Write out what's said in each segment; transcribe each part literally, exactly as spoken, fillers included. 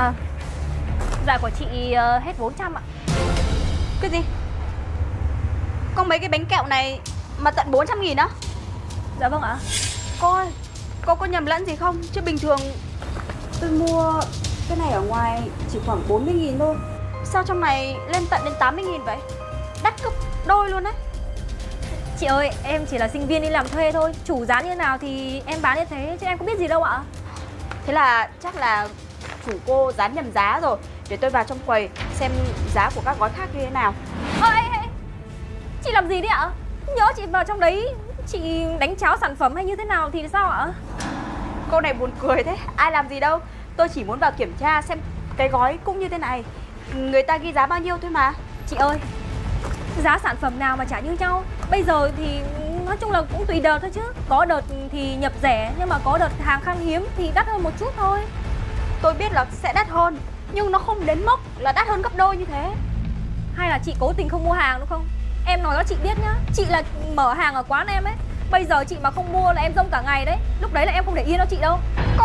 À, dạ của chị uh, hết bốn trăm ạ. Cái gì? Có mấy cái bánh kẹo này mà tận bốn trăm nghìn á? Dạ vâng ạ. Cô ơi, cô có nhầm lẫn gì không? Chứ bình thường tôi mua cái này ở ngoài chỉ khoảng bốn mươi nghìn thôi. Sao trong này lên tận đến tám mươi nghìn vậy? Đắt gấp đôi luôn đấy. Chị ơi, em chỉ là sinh viên đi làm thuê thôi. Chủ giá như nào thì em bán như thế, chứ em có biết gì đâu ạ. Thế là chắc là chủ cô dán nhầm giá rồi. Để tôi vào trong quầy xem giá của các gói khác như thế nào. Ơ, ê, ê, chị làm gì đấy ạ? Nhớ chị vào trong đấy chị đánh cháo sản phẩm hay như thế nào thì sao ạ? Cô này buồn cười thế. Ai làm gì đâu. Tôi chỉ muốn vào kiểm tra xem cái gói cũng như thế này, người ta ghi giá bao nhiêu thôi mà. Chị ơi, giá sản phẩm nào mà chả như nhau. Bây giờ thì nói chung là cũng tùy đợt thôi chứ. Có đợt thì nhập rẻ, nhưng mà có đợt hàng khan hiếm thì đắt hơn một chút thôi. Tôi biết là sẽ đắt hơn, nhưng nó không đến mức là đắt hơn gấp đôi như thế. Hay là chị cố tình không mua hàng đúng không? Em nói cho chị biết nhá. Chị là mở hàng ở quán em ấy. Bây giờ chị mà không mua là em rông cả ngày đấy. Lúc đấy là em không để yên cho chị đâu. Cô!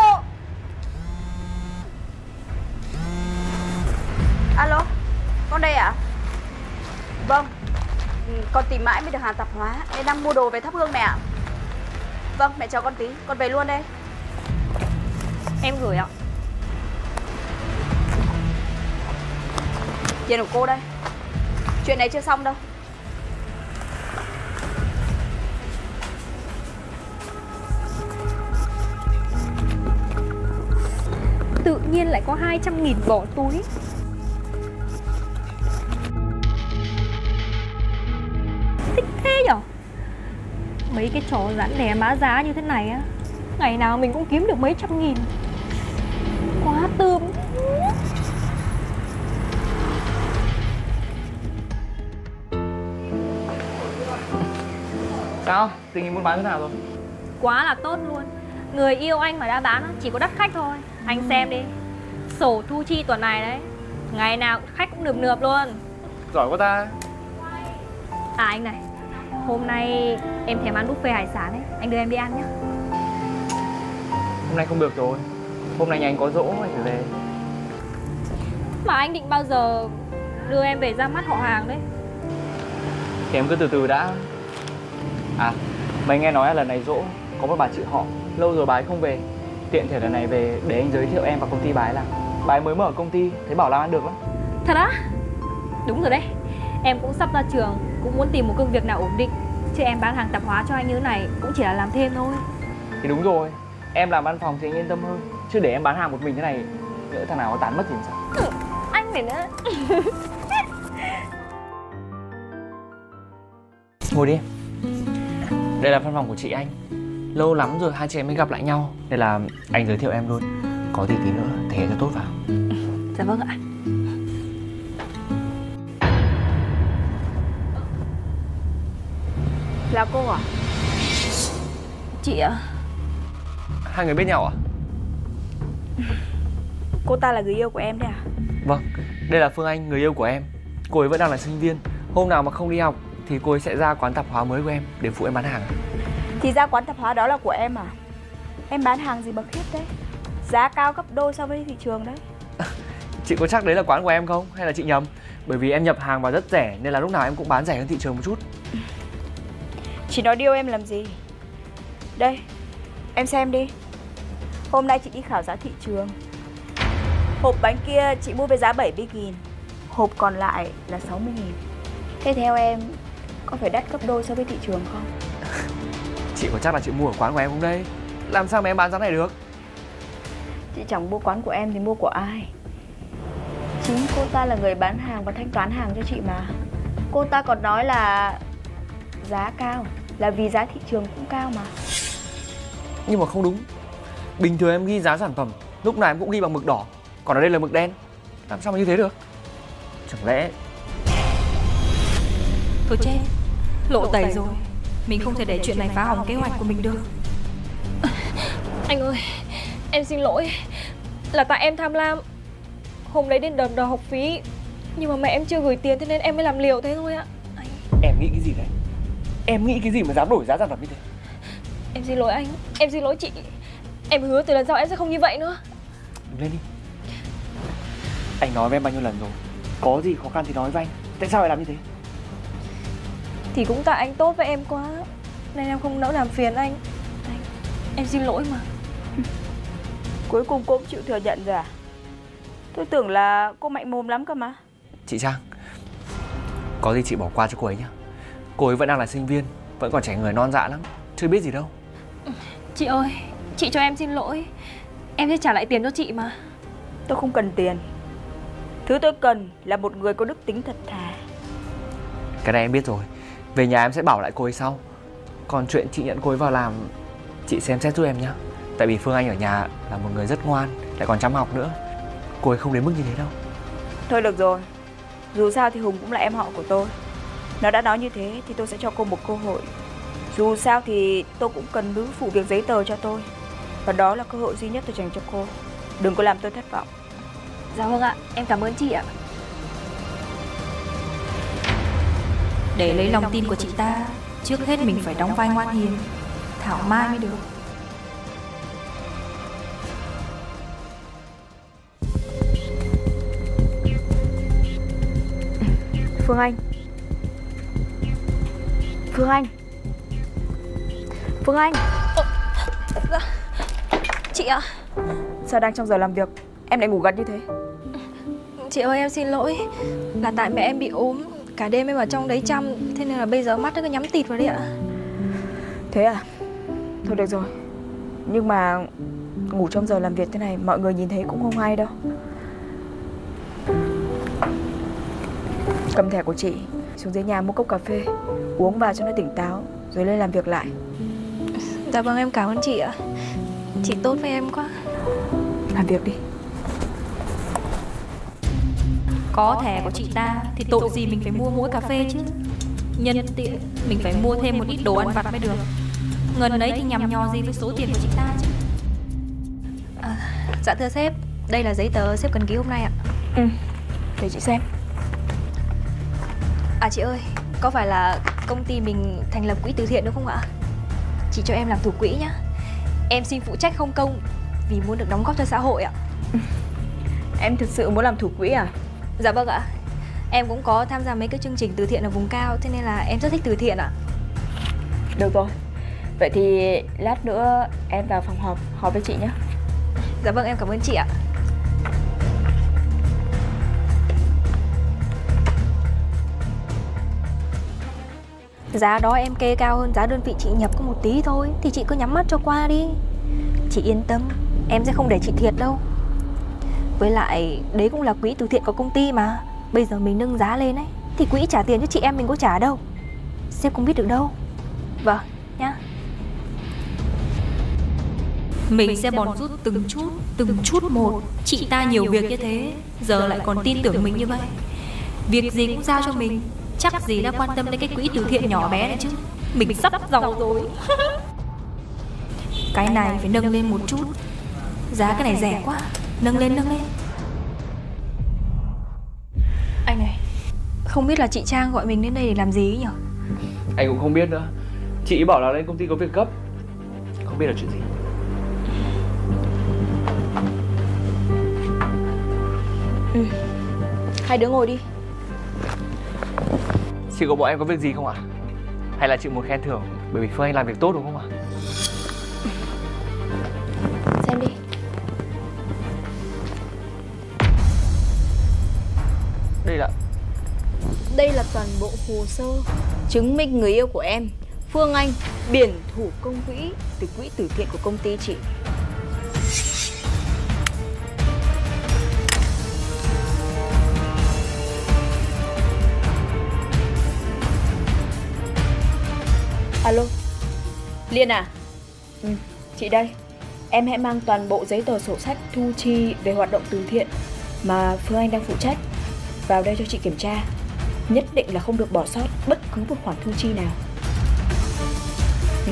Alo, con đây ạ? À? Vâng, con tìm mãi mới được hàng tạp hóa nên đang mua đồ về thắp hương mẹ ạ. Vâng, mẹ chờ con tí, con về luôn đây. Em gửi ạ. Tiền của cô đây. Chuyện này chưa xong đâu. Tự nhiên lại có hai trăm nghìn bỏ túi. Thích thế nhở? Mấy cái trò giãn đè má giá như thế này á, ngày nào mình cũng kiếm được mấy trăm nghìn. Quá tươm. Sao? Tình hình buôn bán thế nào rồi? Quá là tốt luôn. Người yêu anh mà đã bán chỉ có đắt khách thôi. Anh xem đi, sổ thu chi tuần này đấy, ngày nào khách cũng nườm nượp luôn. Giỏi quá ta. À anh này, hôm nay em thèm ăn buffet hải sản ấy, anh đưa em đi ăn nhá. Hôm nay không được rồi. Hôm nay nhà anh có giỗ anh phải về. Mà anh định bao giờ đưa em về ra mắt họ hàng đấy? Thì em cứ từ từ đã. À, mày nghe nói là lần này giỗ có một bà chị họ lâu rồi bà ấy không về. Tiện thể lần này về để anh giới thiệu em vào công ty bà ấy làm. Bà ấy mới mở công ty, thấy bảo làm ăn được lắm. Thật á? Đúng rồi đấy. Em cũng sắp ra trường, cũng muốn tìm một công việc nào ổn định. Chứ em bán hàng tạp hóa cho anh như thế này cũng chỉ là làm thêm thôi. Thì đúng rồi, em làm văn phòng thì anh yên tâm hơn. Chứ để em bán hàng một mình thế này, nhỡ thằng nào nó tán mất thì sao? Ừ, anh này nữa. Ngồi đi. Đây là văn phòng của chị anh. Lâu lắm rồi hai chị em mới gặp lại nhau, nên là anh giới thiệu em luôn. Có gì tí nữa thể hiện cho tốt vào. Dạ vâng ạ. Là cô à? Chị ạ. Hai người biết nhau à? Cô ta là người yêu của em đấy à? Vâng, đây là Phương Anh, người yêu của em. Cô ấy vẫn đang là sinh viên. Hôm nào mà không đi học thì cô ấy sẽ ra quán tạp hóa mới của em để phụ em bán hàng. Thì ra quán tạp hóa đó là của em à? Em bán hàng gì bậc khiếp đấy? Giá cao gấp đôi so với thị trường đấy. Chị có chắc đấy là quán của em không? Hay là chị nhầm? Bởi vì em nhập hàng vào rất rẻ nên là lúc nào em cũng bán rẻ hơn thị trường một chút. Chị nói điêu em làm gì? Đây, em xem đi. Hôm nay chị đi khảo giá thị trường. Hộp bánh kia chị mua với giá bảy mươi nghìn, hộp còn lại là sáu mươi nghìn. Thế theo em có phải đắt gấp đôi so với thị trường không? Chị có chắc là chị mua ở quán của em không đây? Làm sao mà em bán giá này được? Chị chẳng mua quán của em thì mua của ai? Chính cô ta là người bán hàng và thanh toán hàng cho chị mà. Cô ta còn nói là giá cao là vì giá thị trường cũng cao mà. Nhưng mà không đúng. Bình thường em ghi giá sản phẩm lúc nào em cũng ghi bằng mực đỏ, còn ở đây là mực đen. Làm sao mà như thế được? Chẳng lẽ... Thôi chết, lộ tẩy rồi. Mình không thể để chuyện này phá hỏng kế hoạch của mình được. Anh ơi, em xin lỗi. Là tại em tham lam. Hôm đấy đến đợt đòi học phí, nhưng mà mẹ em chưa gửi tiền, thế nên em mới làm liều thế thôi ạ. Anh... Em nghĩ cái gì đấy? Em nghĩ cái gì mà dám đổi giá sản phẩm như thế? Em xin lỗi anh, em xin lỗi chị. Em hứa từ lần sau em sẽ không như vậy nữa. Đứng lên đi. Anh nói với em bao nhiêu lần rồi, có gì khó khăn thì nói với anh. Tại sao lại làm như thế? Thì cũng tại anh tốt với em quá, nên em không nỡ làm phiền anh. Anh, em xin lỗi mà. Cuối cùng cô cũng chịu thừa nhận rồi à? Tôi tưởng là cô mạnh mồm lắm cơ mà. Chị Trang, có gì chị bỏ qua cho cô ấy nhá. Cô ấy vẫn đang là sinh viên, vẫn còn trẻ người non dạ lắm, chưa biết gì đâu. Chị ơi, chị cho em xin lỗi. Em sẽ trả lại tiền cho chị mà. Tôi không cần tiền. Thứ tôi cần là một người có đức tính thật thà. Cái này em biết rồi. Về nhà em sẽ bảo lại cô ấy sau. Còn chuyện chị nhận cô ấy vào làm, chị xem xét giúp em nhá. Tại vì Phương Anh ở nhà là một người rất ngoan, lại còn chăm học nữa. Cô ấy không đến mức như thế đâu. Thôi được rồi. Dù sao thì Hùng cũng là em họ của tôi. Nó đã nói như thế thì tôi sẽ cho cô một cơ hội. Dù sao thì tôi cũng cần nữ phụ việc giấy tờ cho tôi. Và đó là cơ hội duy nhất tôi dành cho cô. Đừng có làm tôi thất vọng. Dạ vâng ạ, em cảm ơn chị ạ. Để lấy lòng tin của chị ta, trước hết mình phải đóng vai ngoan hiền, thảo mai mới được. Phương Anh. Phương Anh. Phương Anh. Ờ, dạ. Chị ạ. Sao đang trong giờ làm việc em lại ngủ gật như thế? Chị ơi, em xin lỗi. Là tại mẹ em bị ốm, cả đêm em ở trong đấy chăm, thế nên là bây giờ mắt nó cứ nhắm tịt vào đấy ạ. Thế à? Thôi được rồi. Nhưng mà ngủ trong giờ làm việc thế này mọi người nhìn thấy cũng không hay đâu. Cầm thẻ của chị xuống dưới nhà mua cốc cà phê, uống vào cho nó tỉnh táo, rồi lên làm việc lại. Dạ vâng, em cảm ơn chị ạ. Chị tốt với em quá. Làm việc đi. Có thẻ của chị ta thì tội gì mình phải mua mỗi cà phê chứ. Nhân tiện mình phải mua thêm một ít đồ ăn vặt mới được. Ngân ấy thì nhằm nhò gì với số tiền của chị ta chứ. À, dạ thưa sếp, đây là giấy tờ sếp cần ký hôm nay ạ. Ừ, để chị xem. À chị ơi, có phải là công ty mình thành lập quỹ từ thiện đúng không ạ? Chị cho em làm thủ quỹ nhá. Em xin phụ trách không công vì muốn được đóng góp cho xã hội ạ. Em thực sự muốn làm thủ quỹ à? Dạ vâng ạ. Em cũng có tham gia mấy cái chương trình từ thiện ở vùng cao, thế nên là em rất thích từ thiện ạ. Được rồi. Vậy thì lát nữa em vào phòng họp họp với chị nhé. Dạ vâng, em cảm ơn chị ạ. Giá đó em kê cao hơn giá đơn vị chị nhập có một tí thôi, thì chị cứ nhắm mắt cho qua đi. Chị yên tâm, em sẽ không để chị thiệt đâu. Với lại đấy cũng là quỹ từ thiện của công ty mà. Bây giờ mình nâng giá lên ấy thì quỹ trả tiền cho chị em mình có trả đâu. Sếp không biết được đâu. Vâng, nhá. Mình sẽ bòn rút từng chút, từng chút một. Chị ta nhiều việc như thế, giờ lại còn tin tưởng mình như vậy. Việc gì cũng giao cho mình, chắc gì đã quan tâm đến cái quỹ từ thiện nhỏ bé này chứ. Mình sắp giàu rồi. Cái này phải nâng lên một chút. Giá cái này rẻ quá. Nâng lên, nâng lên. Anh này, không biết là chị Trang gọi mình đến đây để làm gì ấy nhỉ? Anh cũng không biết nữa. Chị bảo là lên công ty có việc gấp, không biết là chuyện gì. Ừ. Hai đứa ngồi đi. Chị của bọn em có việc gì không ạ? Hay là chị muốn khen thưởng bởi vì Phương Anh làm việc tốt đúng không ạ? Xem đi. Đây là... Đây là toàn bộ hồ sơ chứng minh người yêu của em, Phương Anh, biển thủ công quỹ từ quỹ từ thiện của công ty chị. Alo, Liên à? Ừ, chị đây. Em hãy mang toàn bộ giấy tờ sổ sách thu chi về hoạt động từ thiện mà Phương Anh đang phụ trách vào đây cho chị kiểm tra. Nhất định là không được bỏ sót bất cứ một khoản thu chi nào. Ừ.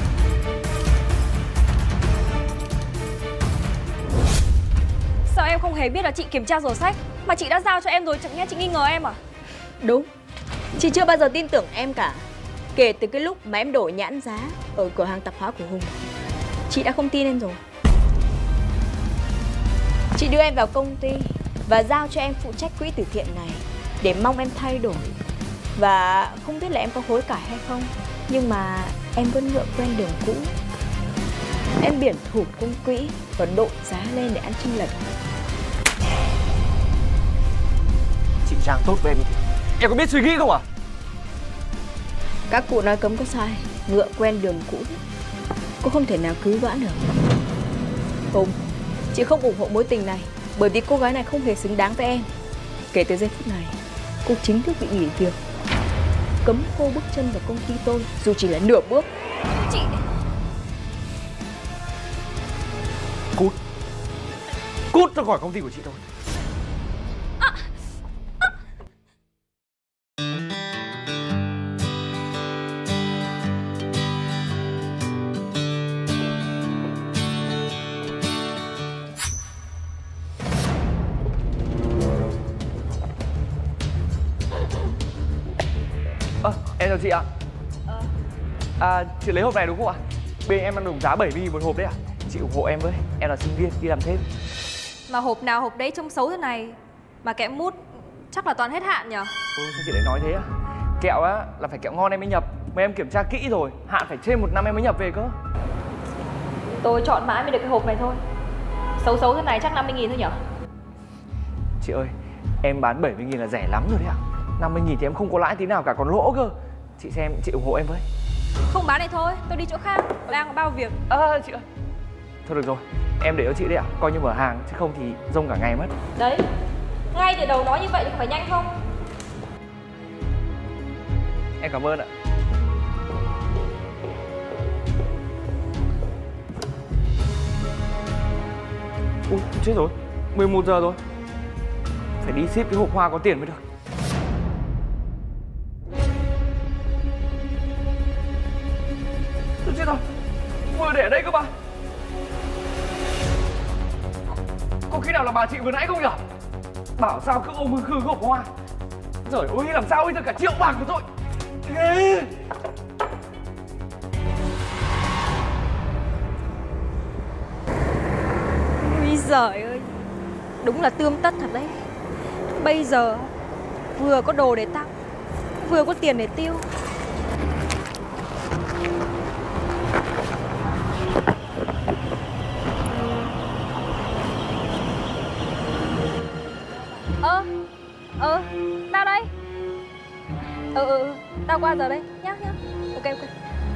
Sao em không hề biết là chị kiểm tra sổ sách mà chị đã giao cho em rồi, chẳng nhẽ chị nghi ngờ em à? Đúng. Chị chưa bao giờ tin tưởng em cả. Kể từ cái lúc mà em đổi nhãn giá ở cửa hàng tạp hóa của Hùng, chị đã không tin em rồi. Chị đưa em vào công ty và giao cho em phụ trách quỹ từ thiện này, để mong em thay đổi. Và không biết là em có hối cải hay không, nhưng mà em vẫn ngựa quen đường cũ. Em biển thủ công quỹ và đội giá lên để ăn chênh lệch. Chị Trang tốt với em như thế, em có biết suy nghĩ không à? Các cụ nói cấm có sai, ngựa quen đường cũ cô không thể nào cứu vãn được. Hùng, chị không ủng hộ mối tình này, bởi vì cô gái này không hề xứng đáng với em. Kể từ giây phút này, cô chính thức bị nghỉ việc. Cấm cô bước chân vào công ty tôi, dù chỉ là nửa bước. Chị... Cút. Cút ra khỏi công ty của chị thôi. À, à. À, em chào chị ạ. À, chị lấy hộp này đúng không ạ? Bên em đang đồng giá bảy mươi nghìn một hộp đấy ạ. Chị ủng hộ em với, em là sinh viên đi làm thêm. Mà hộp nào hộp đấy trông xấu thế này, mà kẹo mút chắc là toàn hết hạn nhỉ? Ôi, sao chị lại nói thế á? Kẹo á là phải kẹo ngon em mới nhập, mà em kiểm tra kỹ rồi, hạn phải trên một năm em mới nhập về cơ. Tôi chọn mãi mới được cái hộp này thôi. Xấu xấu thế này chắc năm mươi nghìn thôi nhỉ? Chị ơi, em bán bảy mươi nghìn là rẻ lắm rồi đấy ạ. năm mươi nghìn thì em không có lãi tí nào cả, còn lỗ cơ. Chị xem, chị ủng hộ em với. Không bán này thôi, tôi đi chỗ khác, đang có bao việc. À, chị ơi. Thôi được rồi, em để cho chị đấy ạ, coi như mở hàng, chứ không thì rông cả ngày mất. Đấy, ngay từ đầu nói như vậy thì phải nhanh không? Em cảm ơn ạ. Ui, chết rồi, mười một giờ rồi. Phải đi ship cái hộp hoa có tiền mới được. Tôi chết rồi, vừa để ở đây cơ mà. Có khi nào là bà chị vừa nãy không nhở? Bảo sao cứ ôm hư khư hộp hoa. Trời ơi, làm sao bây giờ cả triệu bạc của tôi. Ê! Ôi giời ơi, đúng là tươm tất thật đấy. Bây giờ vừa có đồ để tặng, vừa có tiền để tiêu. Ơ, ờ, tao đây. Ừ, ừ, ừ, tao qua giờ đây, nhá, nhá. Ok, ok.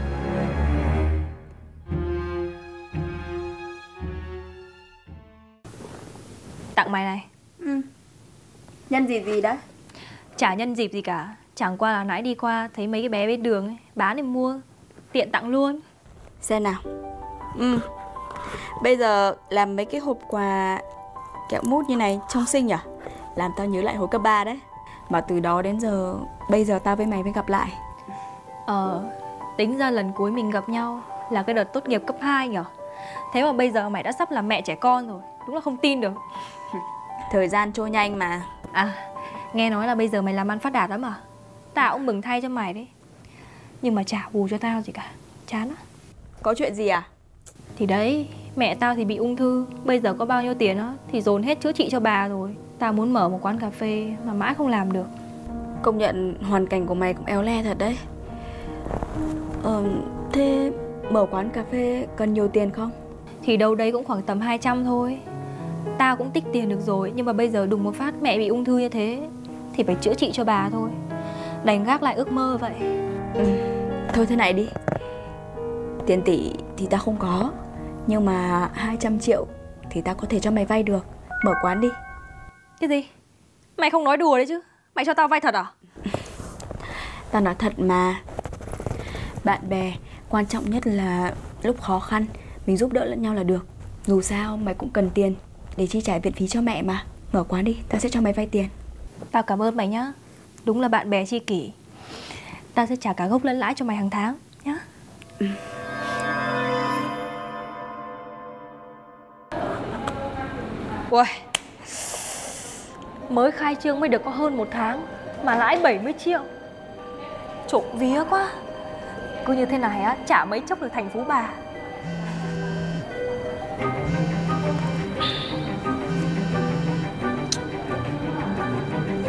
Tặng mày này. Ừ. Nhân dịp gì đó? Chả nhân dịp gì cả. Chẳng qua là nãy đi qua thấy mấy cái bé bên đường ấy, bán thì mua, tiện tặng luôn. Xem nào. Ừ. Bây giờ làm mấy cái hộp quà kẹo mút như này trông xinh nhỉ? Làm tao nhớ lại hồi cấp ba đấy. Mà từ đó đến giờ, bây giờ tao với mày mới gặp lại. Ờ, tính ra lần cuối mình gặp nhau là cái đợt tốt nghiệp cấp hai nhỉ? Thế mà bây giờ mày đã sắp làm mẹ trẻ con rồi. Đúng là không tin được. Thời gian trôi nhanh mà. À, nghe nói là bây giờ mày làm ăn phát đạt lắm à? Tao cũng mừng thay cho mày đấy. Nhưng mà chả bù cho tao gì cả. Chán á. Có chuyện gì à? Thì đấy, mẹ tao thì bị ung thư. Bây giờ có bao nhiêu tiền á thì dồn hết chữa trị cho bà rồi. Tao muốn mở một quán cà phê mà mãi không làm được. Công nhận hoàn cảnh của mày cũng éo le thật đấy. Ờ, thế mở quán cà phê cần nhiều tiền không? Thì đâu đấy cũng khoảng tầm hai trăm thôi. Tao cũng tích tiền được rồi. Nhưng mà bây giờ đùng một phát mẹ bị ung thư như thế thì phải chữa trị cho bà thôi. Đành gác lại ước mơ vậy. Ừ, thôi thế này đi. Tiền tỷ thì tao không có, nhưng mà hai trăm triệu thì tao có thể cho mày vay được. Mở quán đi. Cái gì? Mày không nói đùa đấy chứ? Mày cho tao vay thật à? Tao nói thật mà. Bạn bè, quan trọng nhất là lúc khó khăn mình giúp đỡ lẫn nhau là được. Dù sao mày cũng cần tiền để chi trả viện phí cho mẹ mà. Mở quán đi, tao sẽ cho mày vay tiền. Tao cảm ơn mày nhá. Đúng là bạn bè tri kỷ. Tao sẽ trả cả gốc lẫn lãi cho mày hàng tháng nhá. Ừ. Ui, mới khai trương mới được có hơn một tháng mà lãi bảy mươi triệu. Trộm vía quá. Cứ như thế này á, chả mấy chốc được thành phú bà.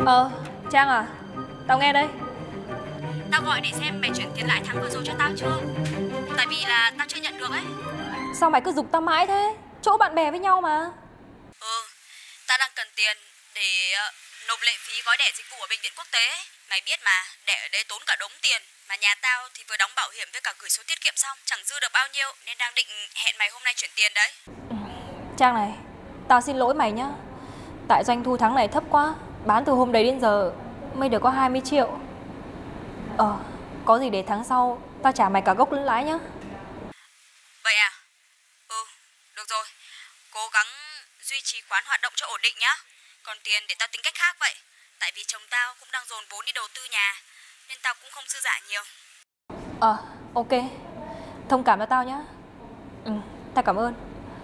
Ờ, Trang à, tao nghe đây. Tao gọi để xem mày chuyển tiền lại tháng vừa rồi cho tao chưa. Tại vì là tao chưa nhận được ấy. Sao mày cứ giục tao mãi thế? Chỗ bạn bè với nhau mà. Ừ, tao đang cần tiền để uh, nộp lệ phí gói đẻ dịch vụ ở bệnh viện quốc tế ấy. Mày biết mà, đẻ ở đây tốn cả đống tiền. Mà nhà tao thì vừa đóng bảo hiểm với cả gửi số tiết kiệm xong, chẳng dư được bao nhiêu. Nên đang định hẹn mày hôm nay chuyển tiền đấy. Trang này, tao xin lỗi mày nhá. Tại doanh thu tháng này thấp quá, bán từ hôm đấy đến giờ mới được có hai mươi triệu. Ờ, có gì để tháng sau tao trả mày cả gốc lẫn lãi nhá. Vậy à? Ừ, được rồi. Cố gắng duy trì quán hoạt động cho ổn định nhá. Còn tiền để tao tính cách khác vậy. Tại vì chồng tao cũng đang dồn vốn đi đầu tư nhà, nên tao cũng không dư giả nhiều. Ờ, ok. Thông cảm cho tao nhá. Ừ, tao cảm ơn.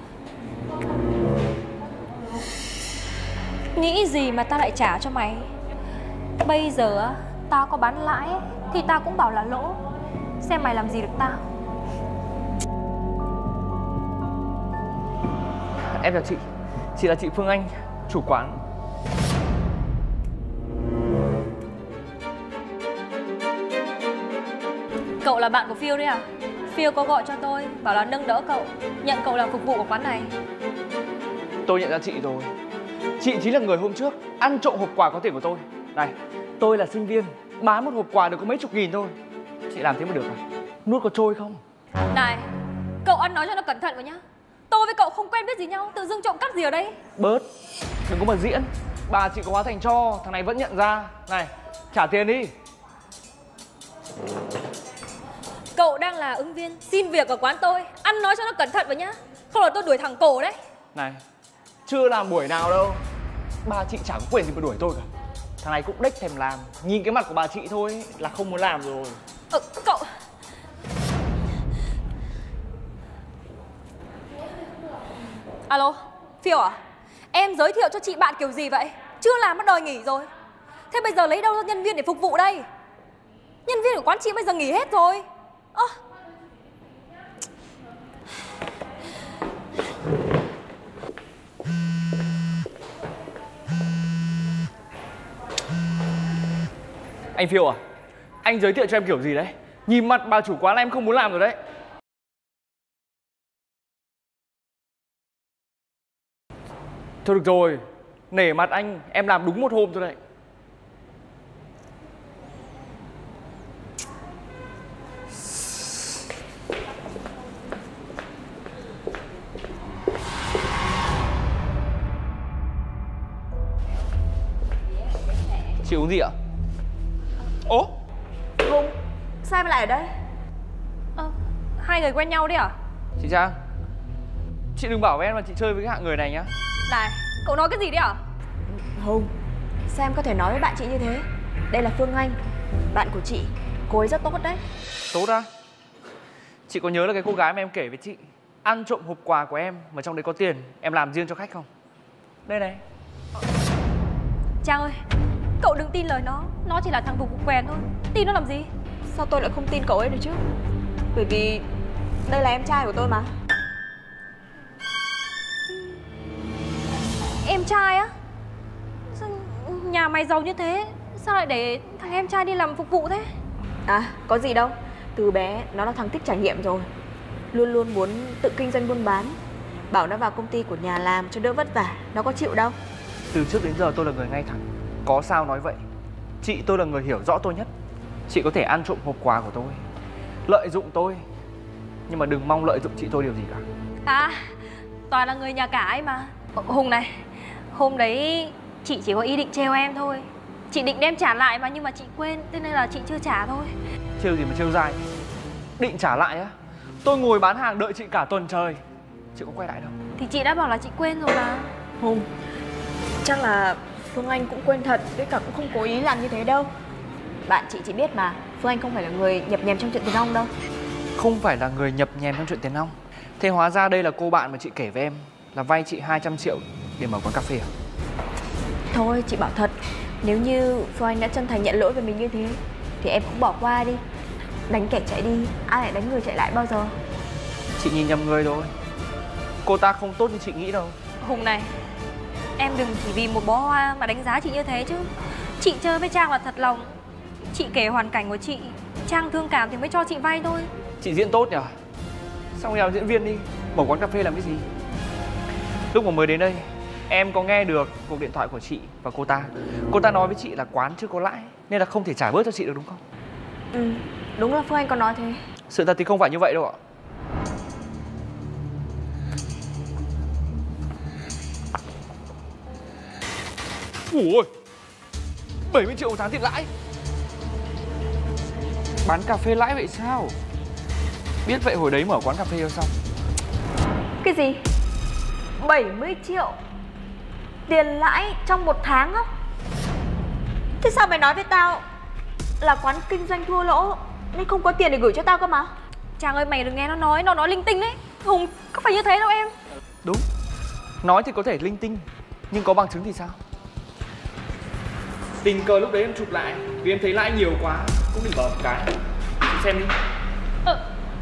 Nghĩ gì mà tao lại trả cho mày. Bây giờ tao có bán lãi thì tao cũng bảo là lỗ. Xem mày làm gì được tao. Em chào chị. Chị là chị Phương Anh, chủ quán. Cậu là bạn của Phiêu đấy à? Phiêu có gọi cho tôi, bảo là nâng đỡ cậu, nhận cậu làm phục vụ của quán này. Tôi nhận ra chị rồi. Chị chính là người hôm trước ăn trộm hộp quà có tiền của tôi. Này, tôi là sinh viên, bán một hộp quà được có mấy chục nghìn thôi. Chị làm thế mà được à? Nuốt có trôi không? Này, cậu ăn nói cho nó cẩn thận vào nhá. Tôi với cậu không quen biết gì nhau, tự dưng trộm cắp gì ở đây. Bớt, đừng có mà diễn. Bà chị có hóa thành cho, thằng này vẫn nhận ra. Này, trả tiền đi. Cậu đang là ứng viên xin việc ở quán tôi, ăn nói cho nó cẩn thận vào nhá. Không là tôi đuổi thẳng cổ đấy. Này, chưa làm buổi nào đâu, bà chị chẳng có quyền gì mà đuổi tôi cả. Thằng này cũng đếch thèm làm. Nhìn cái mặt của bà chị thôi là không muốn làm rồi. Ờ, cậu... Alo, Phiêu à? Em giới thiệu cho chị bạn kiểu gì vậy? Chưa làm mất đòi nghỉ rồi. Thế bây giờ lấy đâu ra nhân viên để phục vụ đây? Nhân viên của quán chị bây giờ nghỉ hết rồi. Ơ à. Anh Phiêu à? Anh giới thiệu cho em kiểu gì đấy? Nhìn mặt bà chủ quán em không muốn làm rồi đấy. Thôi được rồi, nể mặt anh, em làm đúng một hôm thôi đấy. Chị uống gì ạ? Ố? Hùng, sao em lại ở đây? Ờ, hai người quen nhau đấy à? Chị Trang, chị đừng bảo với em là chị chơi với cái hạng người này nhá. Này, cậu nói cái gì đấy à? Hùng, sao em có thể nói với bạn chị như thế? Đây là Phương Anh, bạn của chị. Cô ấy rất tốt đấy. Tốt à? Chị có nhớ là cái cô gái mà em kể với chị ăn trộm hộp quà của em mà trong đấy có tiền, em làm riêng cho khách không? Đây này. Trang ơi, cậu đừng tin lời nó. Nó chỉ là thằng phục vụ quèn thôi. Tin nó làm gì? Sao tôi lại không tin cậu ấy được chứ? Bởi vì đây là em trai của tôi mà. Em trai á? Sao nhà mày giàu như thế, sao lại để thằng em trai đi làm phục vụ thế? À, có gì đâu. Từ bé nó là thằng thích trải nghiệm rồi. Luôn luôn muốn tự kinh doanh buôn bán. Bảo nó vào công ty của nhà làm cho đỡ vất vả, nó có chịu đâu. Từ trước đến giờ tôi là người ngay thẳng. Có sao nói vậy. Chị tôi là người hiểu rõ tôi nhất. Chị có thể ăn trộm hộp quà của tôi, lợi dụng tôi, nhưng mà đừng mong lợi dụng chị tôi điều gì cả. À, toàn là người nhà cả ấy mà. Hùng này, hôm đấy chị chỉ có ý định trêu em thôi. Chị định đem trả lại mà, nhưng mà chị quên, thế nên là chị chưa trả thôi. Trêu gì mà trêu dai. Định trả lại á? Tôi ngồi bán hàng đợi chị cả tuần trời, chị có quay lại đâu. Thì chị đã bảo là chị quên rồi mà. Hùng, chắc là Phương Anh cũng quên thật, với cả cũng không cố ý làm như thế đâu. Bạn chị chỉ biết mà, Phương Anh không phải là người nhập nhèm trong chuyện tiền nong đâu. Không phải là người nhập nhèm trong chuyện tiền nong. Thế hóa ra đây là cô bạn mà chị kể với em là vay chị hai trăm triệu để mở quán cà phê à? Thôi chị bảo thật, nếu như Phương Anh đã chân thành nhận lỗi với mình như thế thì em cũng bỏ qua đi. Đánh kẻ chạy đi, ai lại đánh người chạy lại bao giờ. Chị nhìn nhầm người rồi. Cô ta không tốt như chị nghĩ đâu. Hùng này, Em đừng chỉ vì một bó hoa mà đánh giá chị như thế chứ. Chị chơi với Trang là thật lòng. Chị kể hoàn cảnh của chị, Trang thương cảm thì mới cho chị vay thôi. Chị diễn tốt nhỉ? Xong nghèo diễn viên đi, mở quán cà phê làm cái gì? Lúc mà mới đến đây, em có nghe được cuộc điện thoại của chị và cô ta. Cô ta nói với chị là quán chưa có lãi nên là không thể trả bớt cho chị được đúng không? Ừ, đúng là Phương Anh có nói thế. Sự thật thì không phải như vậy đâu ạ. Ủa, bảy mươi triệu một tháng tiền lãi. Bán cà phê lãi vậy sao? Biết vậy hồi đấy mở quán cà phê cho xong. Cái gì? bảy mươi triệu tiền lãi trong một tháng á? Thế sao mày nói với tao là quán kinh doanh thua lỗ nên không có tiền để gửi cho tao cơ mà? Trang ơi, mày đừng nghe nó nói, nó nói linh tinh đấy. Hùng, có phải như thế đâu em. Đúng, nói thì có thể linh tinh, nhưng có bằng chứng thì sao? Tình cờ lúc đấy em chụp lại vì em thấy lãi nhiều quá, cũng định bảo một cái. Chị xem đi. Ừ.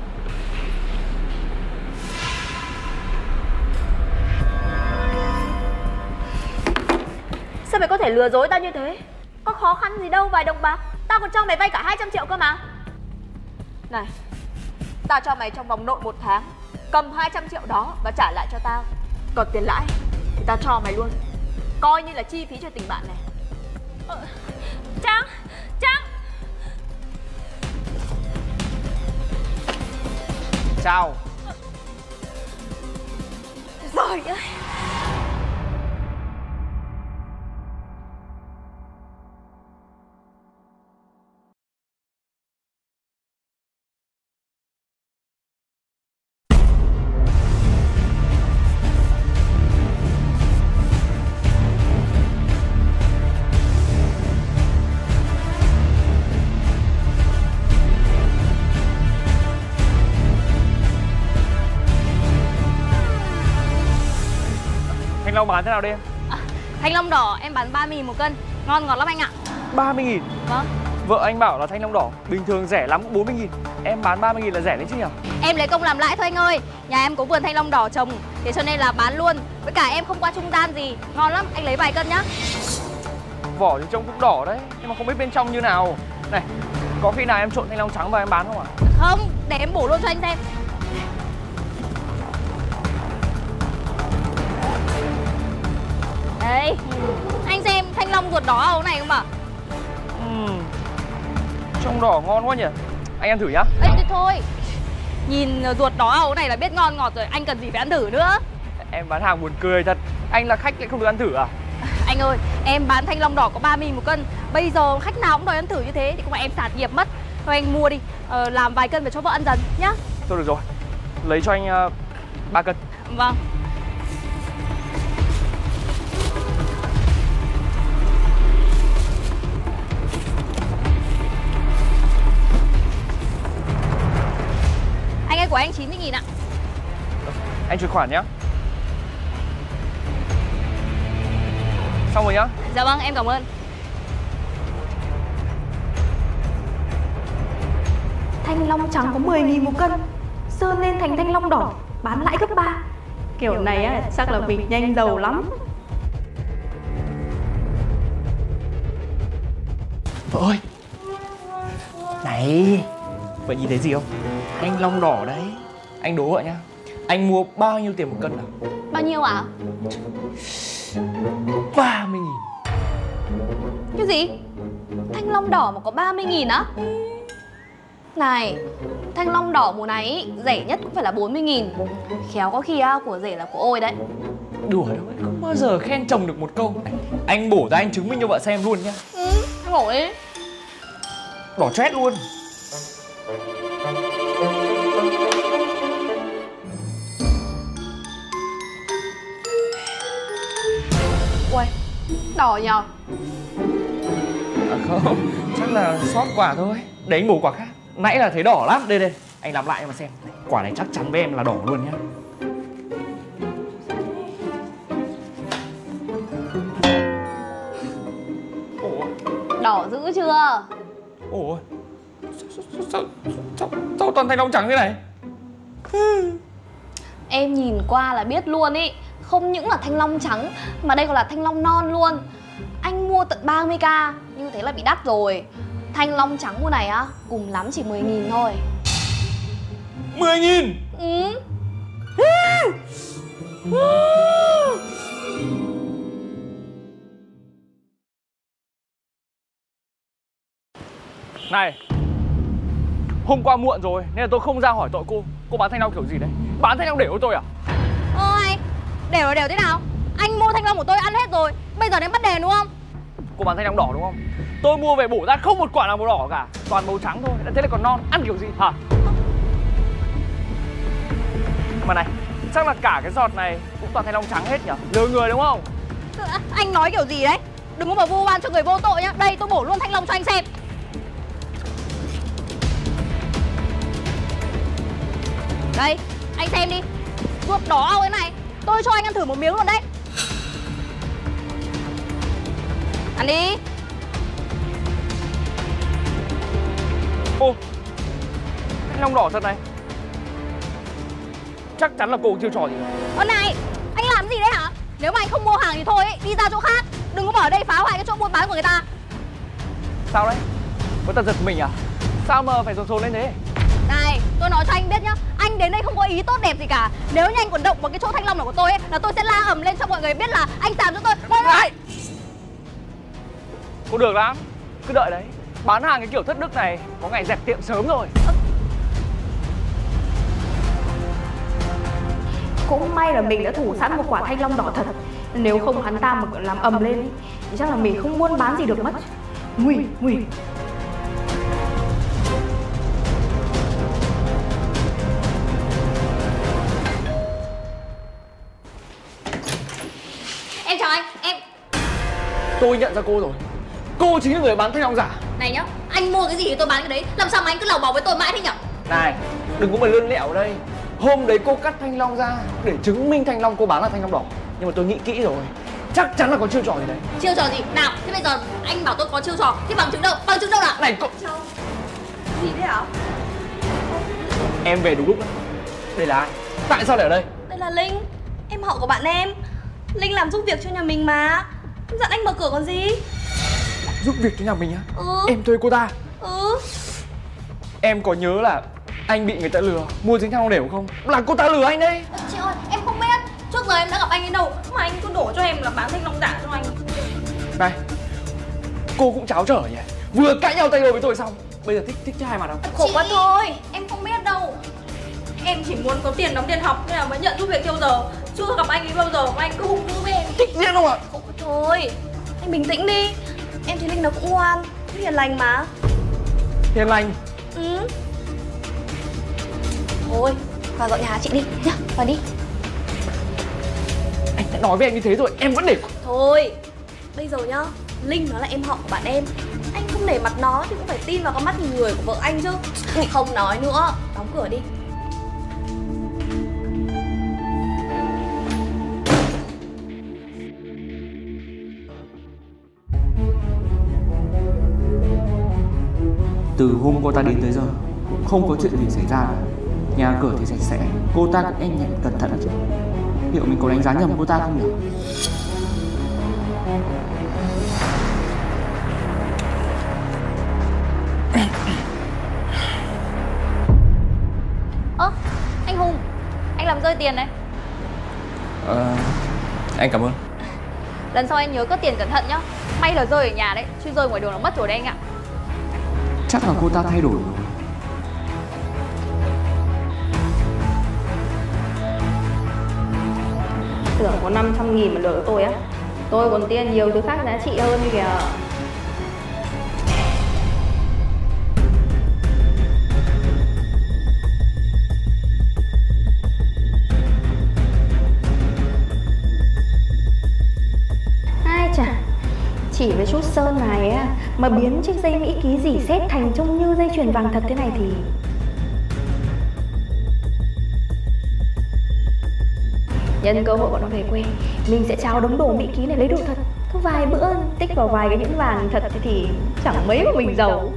Sao mày có thể lừa dối tao như thế? Có khó khăn gì đâu vài đồng bạc. Tao còn cho mày vay cả hai trăm triệu cơ mà. Này, tao cho mày trong vòng nội một tháng cầm hai trăm triệu đó và trả lại cho tao. Còn tiền lãi thì tao cho mày luôn, coi như là chi phí cho tình bạn này. ờ, Trang, Trang. Chào. Rồi ơi. Thanh long bán thế nào đây em? À, thanh long đỏ em bán ba mươi nghìn một cân, ngon ngọt lắm anh ạ. ba mươi nghìn? Vâng. Vợ anh bảo là thanh long đỏ bình thường rẻ lắm cũng bốn mươi nghìn. Em bán ba mươi nghìn là rẻ đấy chứ nhỉ? Em lấy công làm lãi thôi anh ơi. Nhà em có vườn thanh long đỏ trồng, thế cho nên là bán luôn. Với cả em không qua trung gian gì, ngon lắm, anh lấy vài cân nhá. Vỏ thì trông cũng đỏ đấy, nhưng mà không biết bên trong như nào. Này, có khi nào em trộn thanh long trắng vào em bán không ạ? Không, để em bổ luôn cho anh xem. Đây, anh xem thanh long ruột đỏ ấu này không ạ? Ừ, trông đỏ ngon quá nhỉ. Anh ăn thử nhá. Ê, thôi, thôi. Nhìn ruột đỏ ấu này là biết ngon ngọt rồi, anh cần gì phải ăn thử nữa. Em bán hàng buồn cười thật. Anh là khách lại không được ăn thử à? Anh ơi, em bán thanh long đỏ có ba mươi nghìn một cân. Bây giờ khách nào cũng đòi ăn thử như thế thì không phải em sạt nghiệp mất. Thôi anh mua đi, ờ, làm vài cân về cho vợ ăn dần nhá. Thôi được rồi, lấy cho anh uh, ba cân. Vâng. Anh ơi, của anh chín mươi nghìn ạ. Anh chuyển khoản nhá. Xong rồi nhá. Dạ vâng, em cảm ơn. Thanh long trắng có mười nghìn một cân, sơn lên thành thanh long đỏ, bán lãi gấp ba. Kiểu này á, chắc là việc nhanh giàu lắm. Vợ ơi. Này, vợ nhìn thấy gì không? Thanh long đỏ đấy. Anh đố vợ nhá, anh mua bao nhiêu tiền một cân nào? Bao nhiêu ạ? ba mươi nghìn. Cái gì? Thanh long đỏ mà có ba mươi nghìn á? Này, thanh long đỏ mùa này ý, rẻ nhất cũng phải là bốn mươi nghìn. Khéo có khi á, của rẻ là của ôi đấy. Đùa đâu ấy, không bao giờ khen chồng được một câu. Anh bổ ra anh chứng minh cho vợ xem luôn nhá. Ừ, anh bổ đi. Đỏ chét luôn. Ui, đỏ nhờ. À không, chắc là sót quả thôi. Để anh bổ quả khác. Nãy là thấy đỏ lắm. Đây đây, anh làm lại mà xem. Quả này chắc chắn với em là đỏ luôn nhá. Ủa? Đỏ dữ chưa? Ủa? Sao, sao, sao, sao, sao toàn thanh long trắng thế này? Em nhìn qua là biết luôn ý. Không những là thanh long trắng mà đây còn là thanh long non luôn. Anh mua tận ba mươi k, như thế là bị đắt rồi. Thanh long trắng mua này á, cùng lắm chỉ mười nghìn thôi. mười nghìn? Ừ. Này, hôm qua muộn rồi nên là tôi không ra hỏi tội cô. Cô bán thanh long kiểu gì đấy? Bán thanh long để của tôi à? Ôi, đều là đều thế nào? Anh mua thanh long của tôi ăn hết rồi, bây giờ đến bắt đền đúng không? Cô bán thanh long đỏ đúng không? Tôi mua về bổ ra không một quả nào màu đỏ cả, toàn màu trắng thôi. Thế là còn non, ăn kiểu gì hả? Mà này, chắc là cả cái giọt này cũng toàn thanh long trắng hết nhỉ? Lừa người đúng không? Anh nói kiểu gì đấy? Đừng có mà vu oan cho người vô tội nhá. Đây, tôi bổ luôn thanh long cho anh xem. Đây, anh xem đi. Ruột đỏ au thế này, tôi cho anh ăn thử một miếng luôn đấy. Ăn đi. Ô, thanh long đỏ thật này. Chắc chắn là cô chiêu trò gì rồi. Ơ này, anh làm gì đấy hả? Nếu mà anh không mua hàng thì thôi ấy, đi ra chỗ khác. Đừng có ở đây phá hoại cái chỗ buôn bán của người ta. Sao đấy? Có tật giật mình à? Sao mà phải dồn dồn lên thế? Này, tôi nói cho anh biết nhá, anh đến đây không có ý tốt đẹp gì cả. Nếu như anh còn động vào cái chỗ thanh long nào của tôi ấy, là tôi sẽ la ầm lên cho mọi người biết là anh làm cho tôi. Mọi người ơi! Cô được lắm, cứ đợi đấy. Bán hàng cái kiểu thất đức này có ngày dẹp tiệm sớm rồi. Cũng may là mình đã thủ sẵn một quả thanh long đỏ thật. Nếu không hắn ta mà làm ầm lên ý, thì chắc là mình không buôn bán gì được mất. Nguy, nguy. Em chào anh, em. Tôi nhận ra cô rồi. Cô chính là người bán thanh long giả. Này nhá, anh mua cái gì thì tôi bán cái đấy. Làm sao mà anh cứ lầu bầu với tôi mãi thế nhở? Này, đừng có mà lươn lẹo đây. Hôm đấy cô cắt thanh long ra để chứng minh thanh long cô bán là thanh long đỏ. Nhưng mà tôi nghĩ kỹ rồi, chắc chắn là có chiêu trò gì đấy. Chiêu trò gì? Nào, thế bây giờ anh bảo tôi có chiêu trò, thế bằng chứng đâu? Bằng chứng đâu nào? Này cô... Gì thế hả? Em về đúng lúc đấy. Đây là ai? Tại sao lại ở đây? Đây là Linh, em họ của bạn em. Linh làm giúp việc cho nhà mình mà. Dặn anh mở cửa còn gì? Giúp việc cho nhà mình á? Ừ. Em thuê cô ta. Ừ. Em có nhớ là anh bị người ta lừa mua dính thanh long đều không? Là cô ta lừa anh đấy. Chị ơi, em không biết. Trước giờ em đã gặp anh ấy đâu mà anh cứ đổ cho em là bán thanh long giả cho anh. Này, cô cũng cháo trở nhỉ? Vừa cãi nhau tay đôi với tôi xong, bây giờ thích thích trai mà đâu. Khổ quá thôi, em không biết đâu. Em chỉ muốn có tiền đóng tiền học nên là mới nhận giúp việc theo giờ. Chưa gặp anh ấy bao giờ mà anh cứ hung dữ với em. Thích riêng không ạ? Khổ thôi, anh bình tĩnh đi. Em thấy Linh nó cũng ngoan, hiền lành mà. Hiền lành? Ừ. Thôi, vào dọn nhà chị đi nhá, vào đi. Anh đã nói với em như thế rồi, em vẫn để... Thôi, bây giờ nhá, Linh nó là em họ của bạn em. Anh không để mặt nó thì cũng phải tin vào con mắt nhìn người của vợ anh chứ. Không nói nữa, đóng cửa đi. Từ hôm cô ta đến tới giờ cũng không có chuyện gì xảy ra. Nhà cửa thì sạch sẽ, cô ta cũng nhanh nhẹn cẩn thận chứ. Liệu mình có đánh giá nhầm cô ta không nhỉ? Ơ, anh Hùng, anh làm rơi tiền đấy. Ờ, anh cảm ơn. Lần sau anh nhớ cất tiền cẩn thận nhá. May là rơi ở nhà đấy, chứ rơi ngoài đường là mất rồi đấy anh ạ. Chắc là cô ta thay đổi rồi. Tưởng có năm trăm nghìn mà lừa tôi á. Tôi còn tiền nhiều thứ khác giá trị hơn như kìa. Ai chà, chỉ với chút sơn này á mà biến chiếc dây Mỹ ký dỉ sét thành trông như dây chuyền vàng thật thế này thì... Nhân cơ hội bọn nó về quê, mình sẽ trao đống đồ Mỹ ký này lấy đồ thật. Cứ vài bữa tích vào vài cái nhẫn vàng thật thì chẳng mấy mà mình giàu.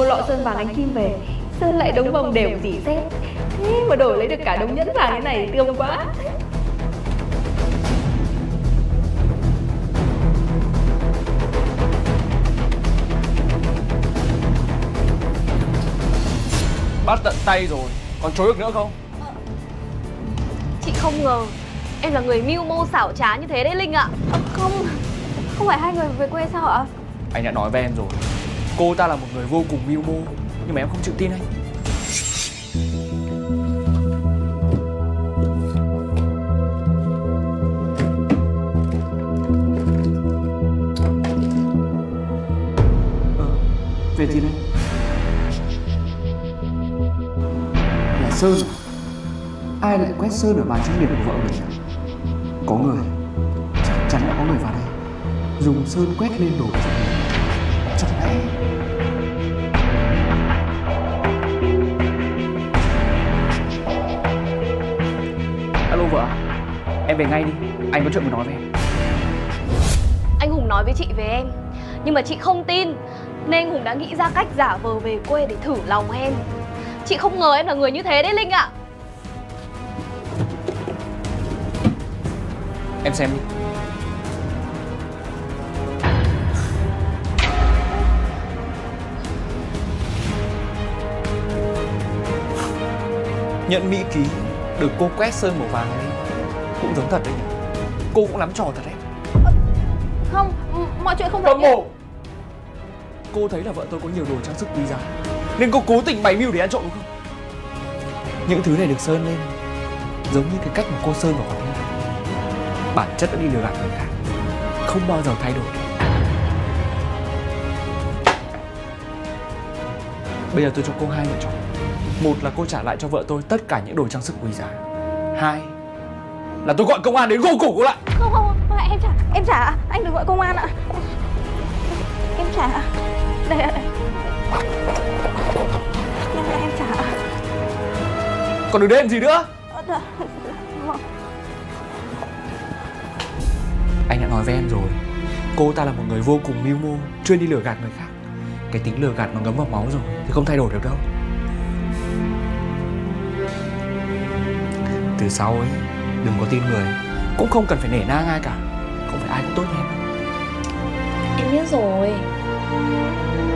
lọ sơn vàng ánh kim về, sơn lại đống vòng đều dỉ xét. Thế mà đổi lấy được cả đống nhẫn vàng thế này tương quá. Bắt tận tay rồi, còn chối được nữa không? Chị không ngờ em là người mưu mô xảo trá như thế đấy Linh ạ. À, không, không phải hai người về quê sao ạ? Anh đã nói với em rồi, cô ta là một người vô cùng mưu mô, nhưng mà em không chịu tin anh. Ờ, về gì đây? Là sơn. Ai lại quét sơn ở bàn trang điểm của vợ mình? Có người, chắc chắn đã có người vào đây dùng sơn quét lên đồ của mình. Chẳng lẽ... Alo vợ, em về ngay đi, anh có chuyện muốn nói với em. Anh Hùng nói với chị về em, nhưng mà chị không tin, nên anh Hùng đã nghĩ ra cách giả vờ về quê để thử lòng em. Chị không ngờ em là người như thế đấy Linh ạ. Em xem đi. Nhận mỹ ký được cô quét sơn màu vàng lên cũng giống thật đấy nhỉ. Cô cũng lắm trò thật đấy. Không, mọi chuyện không phải Bấm mồm. Cô thấy là vợ tôi có nhiều đồ trang sức quý giá nên cô cố tình bày mưu để ăn trộm đúng không? Những thứ này được sơn lên giống như cái cách mà cô sơn vào con em. Bản chất đã đi lừa gạt người khác, không bao giờ thay đổi. Bây giờ tôi cho cô hai lựa chọn. Một là cô trả lại cho vợ tôi tất cả những đồ trang sức quý giá. Hai là tôi gọi công an đến gô cổ cô lại. Không không, không em trả, em trả ạ. Anh đừng gọi công an ạ. Em trả ạ. Đây ạ. Em, em trả ạ. Còn đừng đêm gì nữa. Anh đã nói với em rồi, cô ta là một người vô cùng mưu mô, chuyên đi lừa gạt người khác. Cái tính lừa gạt nó ngấm vào máu rồi thì không thay đổi được đâu. Từ sau ấy, đừng có tin người, cũng không cần phải nể nang ai cả. Không phải ai cũng tốt như em đâu. Em biết rồi.